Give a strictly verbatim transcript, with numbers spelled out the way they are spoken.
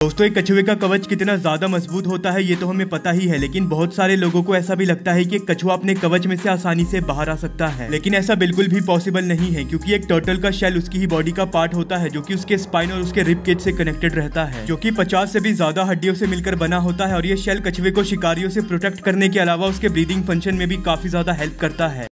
दोस्तों एक कछुए का कवच कितना ज्यादा मजबूत होता है ये तो हमें पता ही है, लेकिन बहुत सारे लोगों को ऐसा भी लगता है कि कछुआ अपने कवच में से आसानी से बाहर आ सकता है, लेकिन ऐसा बिल्कुल भी पॉसिबल नहीं है क्योंकि एक टर्टल का शेल उसकी ही बॉडी का पार्ट होता है जो कि उसके स्पाइन और उसके रिब केज से कनेक्टेड रहता है, जो कि पचास से भी ज्यादा हड्डियों से मिलकर बना होता है। और ये शेल कछुए को शिकारियों से प्रोटेक्ट करने के अलावा उसके ब्रीदिंग फंक्शन में भी काफी ज्यादा हेल्प करता है।